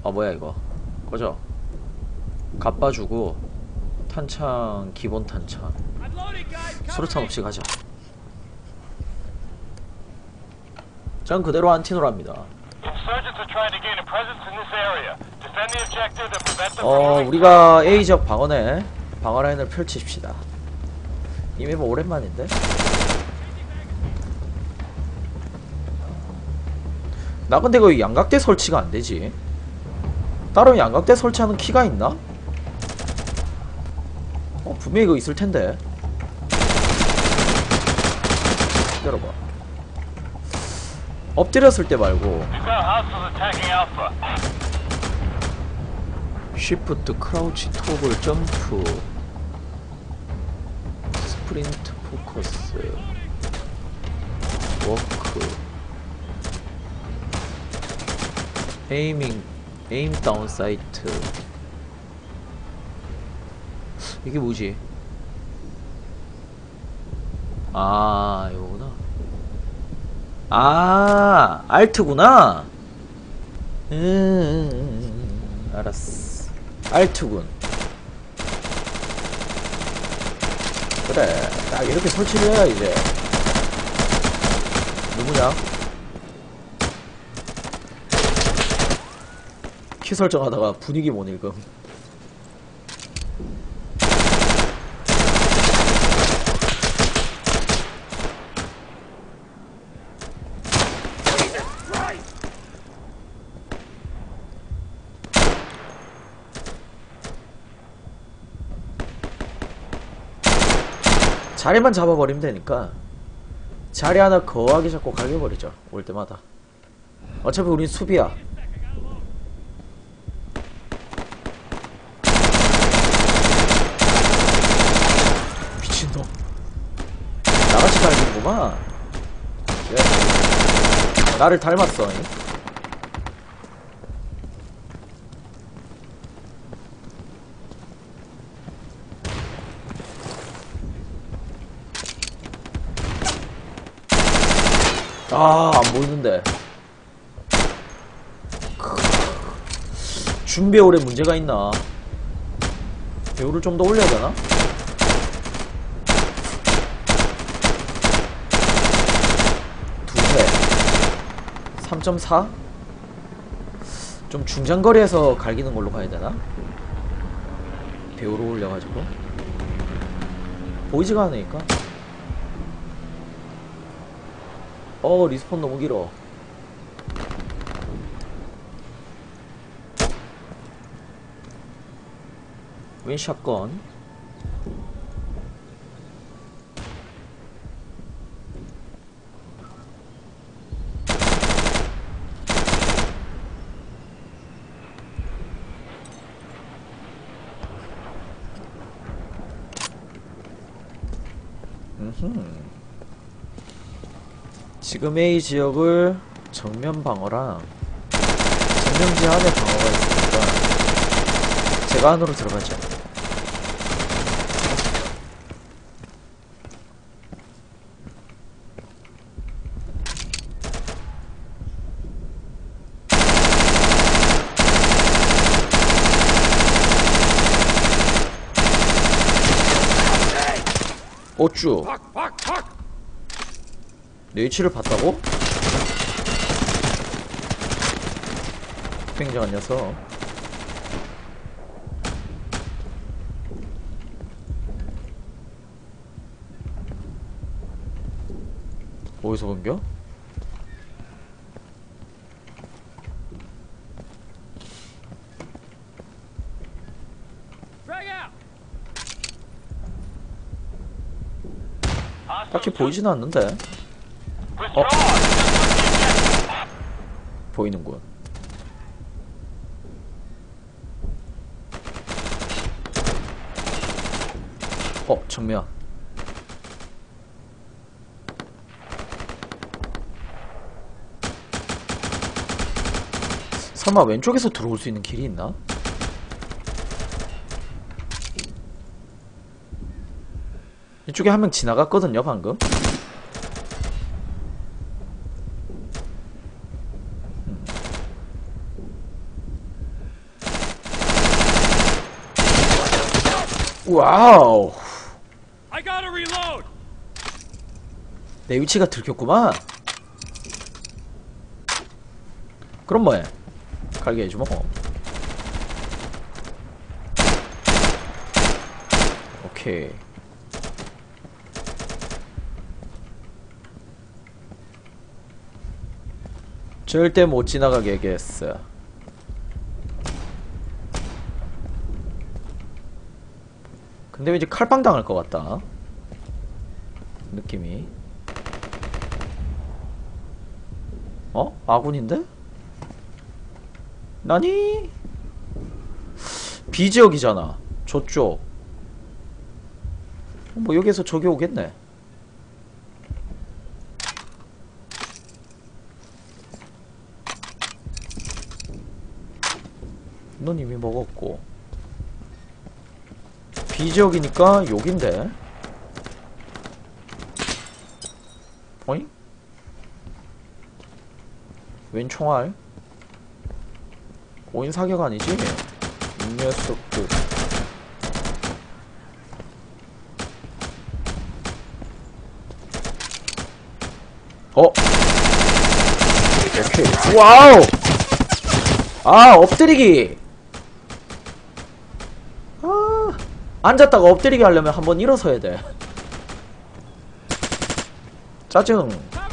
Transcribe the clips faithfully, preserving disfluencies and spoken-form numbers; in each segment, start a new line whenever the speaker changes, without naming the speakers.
아 뭐야 이거 꺼져. 갚아주고 탄창 기본 탄창 수류탄 없이 가자. 전 그대로 안티노랍니다. 어 우리가 A 지역 방어내 방어 라인을 펼치십시다. 이 맵은 오랜만인데? 나 근데 그 양각대 설치가 안되지. 따로 양각대 설치하는 키가 있나? 어 분명히 이거 있을텐데. 기다려봐. 엎드렸을 때 말고 쉬프트 크라우치 토글 점프 스프린트 포커스 워크 에이밍 에임 다운 사이트. 이게 뭐지? 아 이거구나. 아 알트구나. 음 알았어. 알트군. 그래 딱 이렇게 설치를 해야 이제. 누구냐? 키 설정하다가 분위기 못 읽음. 자리만 잡아버리면 되니까 자리 하나 거하게 잡고 갈겨버리죠. 올 때마다. 어차피 우린 수비야. 미친놈. 나같이 갈기는구만. 예. 나를 닮았어. 아, 안 보이는데. 준비올에 문제가 있나? 배우를 좀 더 올려야 되나? 두세 삼 점 사? 좀 중장거리에서 갈기는 걸로 가야 되나? 배우를 올려가지고 보이지가 않으니까. 어 리스폰 너무 길어. 웬 샷건. 음흠. 지금 A 지역을 정면 방어랑 정면지 안에 방어가 있으니까 제가 안으로 들어가죠. 어쭈 내 위치를 봤다고? 굉장한 녀석. 어디서 건겨? 딱히 보이지는 않는데. 어? 보이는군. 어, 정면. 설마 왼쪽에서 들어올 수 있는 길이 있나? 이쪽에 한 명 지나갔거든요, 방금. 와우.
I gotta reload.
내 위치가 들켰구만. 그럼 뭐해? 갈게 해주마. 오케이. 절대 못 지나가게 얘기했어. 근데 왠지 칼빵 당할 것 같다. 느낌이. 어? 아군인데? 나니? B지역이잖아. 저쪽. 뭐 여기에서 저기 오겠네. 넌 이미 먹었고. B지역이니까 여긴데. 어잉? 웬 총알? 오인 사격 아니지? 이 녀석들. 어? 오케이. 와우! 아, 엎드리기! 아, 앉았다가 엎드리기 하려면 한번 일어서야 돼. 짜증.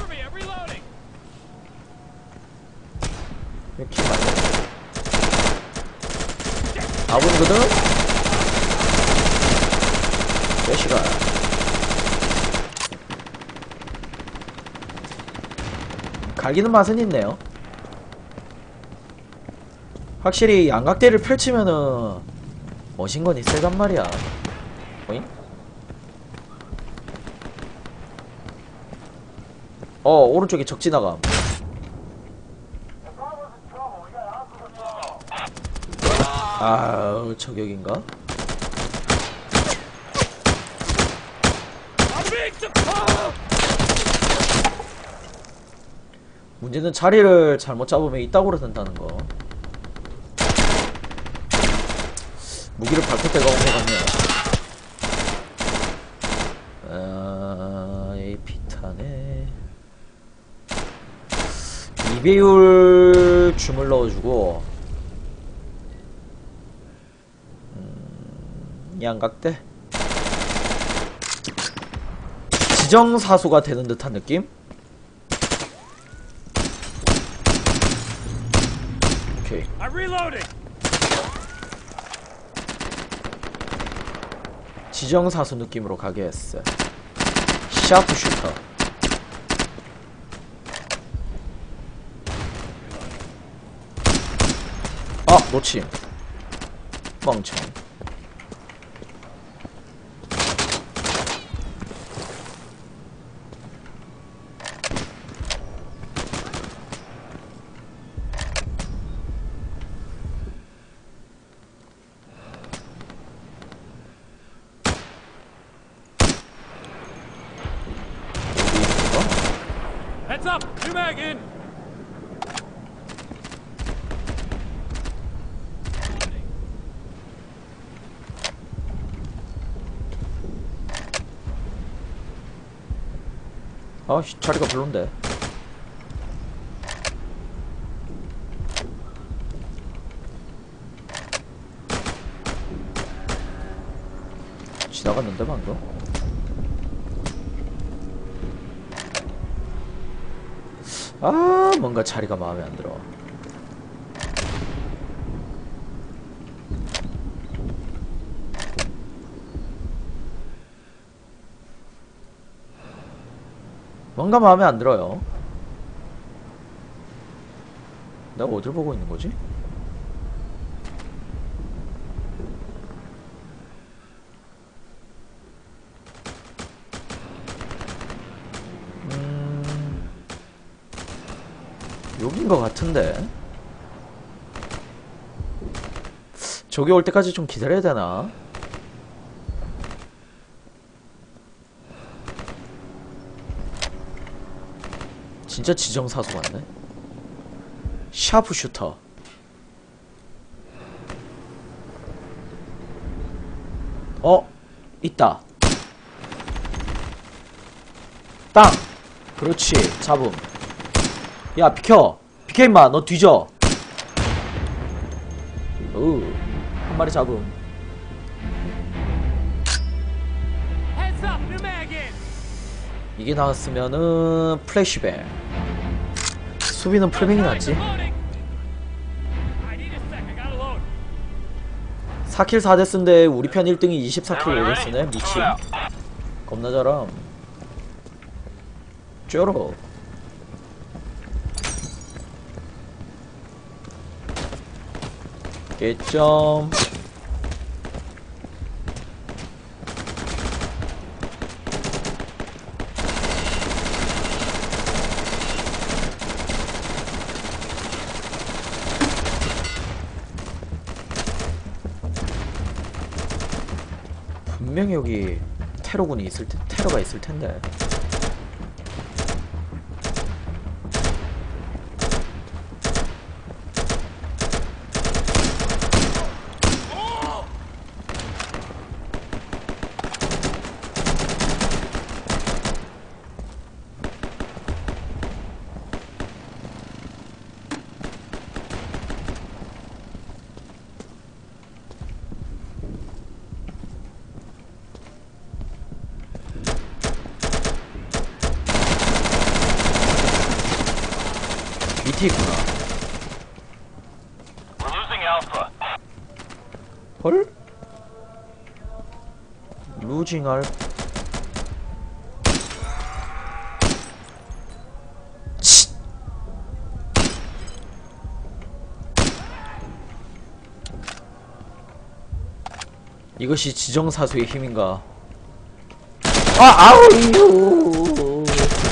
이렇게 말고. 아군이거든? 몇 시간. 갈기는 맛은 있네요. 확실히 양각대를 펼치면은 머신건이 세단 말이야. 어잉? 어, 오른쪽에 적 지나감. 아우, 저격인가? 문제는 자리를 잘못 잡으면 이따구로 된다는 거. 무기를 밝힐 때가 온 것 같네요. 아, 에이피탄에 이 배율 줌을 넣어주고, 음, 양각대 지정사수가 되는 듯한 느낌? 오케이. 지정사수 느낌으로 가게 했어. 샤프슈터. 아, 놓침. 멍청.
Heads up! New mag in!
아, 자리가 별론데. 지나갔는데 방금? 아, 뭔가 자리가 마음에 안 들어. 뭔가 마음에 안 들어요. 내가 어딜 보고 있는 거지? 음... 여긴 것 같은데? 저기 올 때까지 좀 기다려야 되나? 진짜 지정사수 같네. 샤프슈터. 어? 있다. 땅! 그렇지. 잡음. 야, 비켜! 비켜, 임마! 너 뒤져! 으, 한 마리 잡음.
Heads up, new mag in.
이게 나왔으면은 플래시뱅. 수비는 풀뱅이 낫지.
Loading. I need a sec. I gotta load.
사 킬 사 데스인데 우리 편 일 등이 이십사 킬 오 데스네. 미친. 겁나 잘함. 쩔어. 개점. 분명히 여기 테러군이 있을 테, 테러가 있을 텐데. 밑에 있구나.
We're losing Alpha.
헐? 루징 알. 치! 이것이 지정사수의 힘인가? 아, 아우, 이유.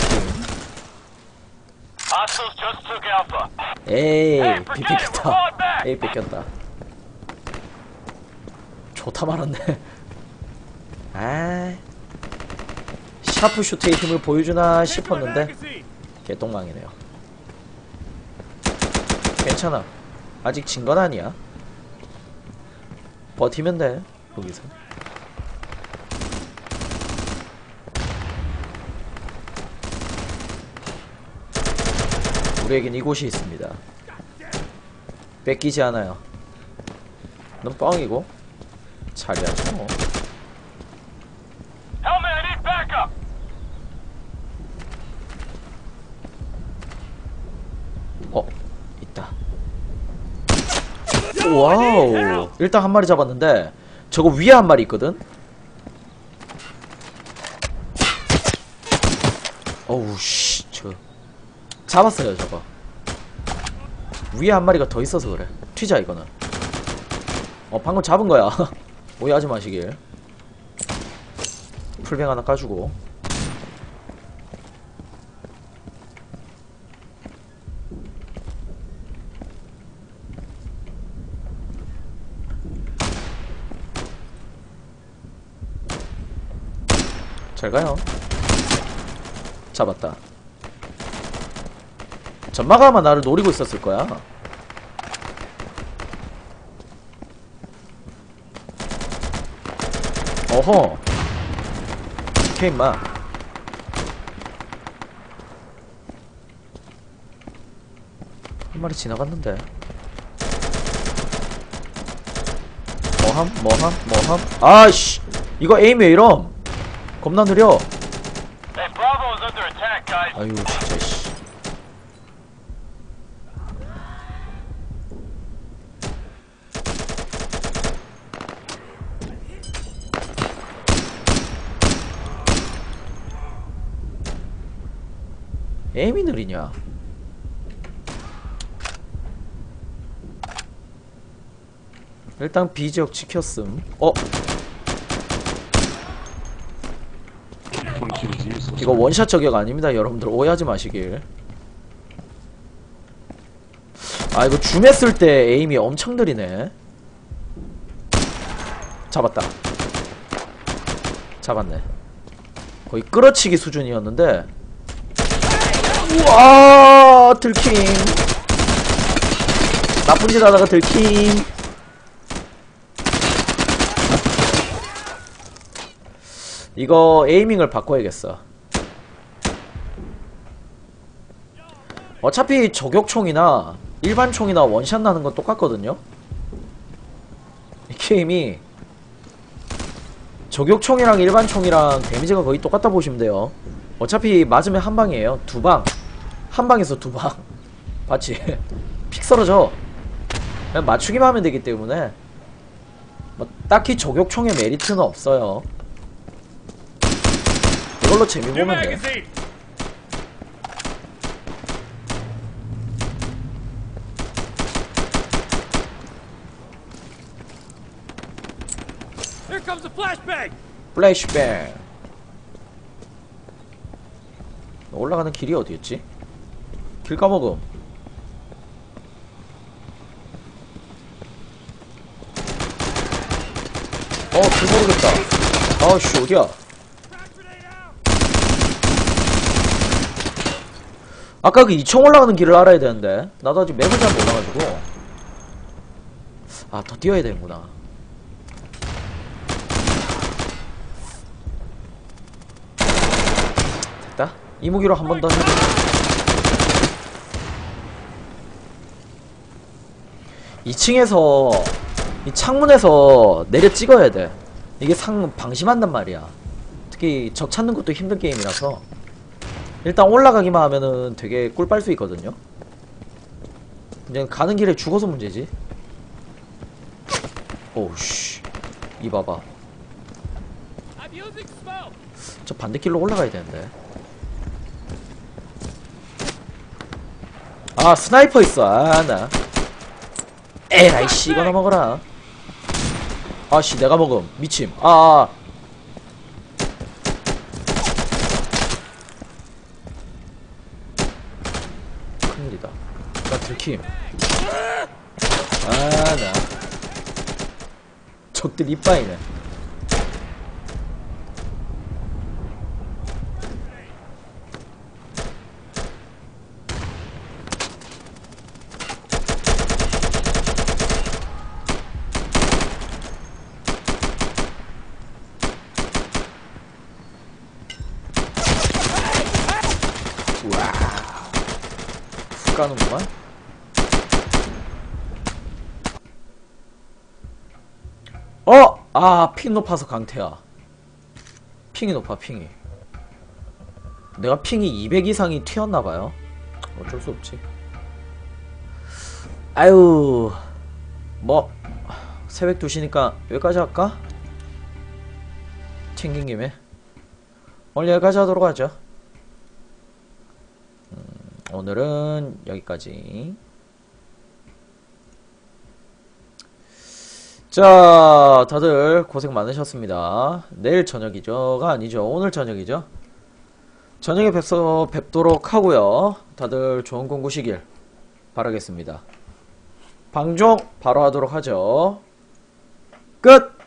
Hostiles just took Alpha.
에이, 비 뺏겼다. 에이, 뺏겼다. 좋다 말았네. 아, 샤프슈트의 힘을 보여주나 싶었는데
Magazine.
개똥망이네요. 괜찮아. 아직 진 건 아니야. 버티면 돼. 여기서. 우리에겐 이곳이 있습니다. 뺏기지 않아요. 넌 뻥이고 자리하죠. 뭐.
Helmet, I need backup.
어, 있다. 와우. 일단 한 마리 잡았는데 저거 위에 한 마리 있거든. 어우 씨, 저 잡았어요 저거. 위에 한 마리가 더 있어서 그래. 튀자 이거는. 어, 방금 잡은 거야. 오해하지 마시길. 풀뱅 하나 까주고. 잘 가요. 잡았다. 전마가 아마 나를 노리고 있었을 거야. 어허. 오케이 임마. 한 마리 지나갔는데. 뭐함? 뭐함? 뭐함? 아이씨, 이거 에임 왜 이럼? 겁나 느려.
Hey, Bravo is under attack, guys.
아유 진짜 씨. 에임이 느리냐? 일단 B지역 지켰음. 어? 이거 원샷 저격 아닙니다. 여러분들 오해하지 마시길. 아, 이거 줌했을 때 에임이 엄청 느리네. 잡았다. 잡았네. 거의 끌어치기 수준이었는데. 우와, 들킴. 나쁜 짓 하다가 들킴. 이거 에이밍을 바꿔야겠어. 어차피 저격총이나 일반 총이나 원샷 나는 건 똑같거든요. 이 게임이 저격총이랑 일반 총이랑 데미지가 거의 똑같다 보시면 돼요. 어차피 맞으면 한 방이에요. 두 방. 한 방에서 두 방. 봤지? 픽 쓰러져. 그냥 맞추기만 하면 되기 때문에 뭐 딱히 저격총의 메리트는 없어요. 이걸로 재미
New
보면 돼.
magazine. Here comes a flashbang.
플래시뱅. 올라가는 길이 어디였지? 길 까먹음. 어, 길 모르겠다. 아우씨, 어디야?
Crack grenade out.
아까 그 이 층 올라가는 길을 알아야 되는데 나도 아직 맵을 잘 몰라가지고. 아, 더 뛰어야 되는구나. 됐다. 이 무기로 한 번 더 해보자. 이 층에서 이 창문에서 내려 찍어야 돼. 이게 상 방심한단 말이야. 특히 적 찾는 것도 힘든 게임이라서 일단 올라가기만 하면은 되게 꿀 빨 수 있거든요. 그냥 가는 길에 죽어서 문제지. 오우씨, 이 봐봐.
I'm using smoke.
저 반대길로 올라가야 되는데. 아, 스나이퍼 있어. 아, 나 에라이 씨, 이거나 먹어라. 아씨, 내가 먹음. 미침. 아, 아. 큰일이다. 나 들킴. 아, 나 적들 이빠이네. 우와, 훅 가는구만. 어! 아, 핑 높아서 강태야. 핑이 높아, 핑이. 내가 핑이 이백 이상이 튀었나봐요. 어쩔 수 없지. 아유, 뭐 새벽 두 시니까 여기까지 할까? 챙긴 김에 오늘 여기까지 하도록 하죠. 음, 오늘은 여기까지. 자, 다들 고생 많으셨습니다. 내일 저녁이죠가 아니죠. 오늘 저녁이죠. 저녁에 뵙서 뵙도록 하고요. 다들 좋은 공부시길 바라겠습니다. 방종 바로 하도록 하죠. 끝!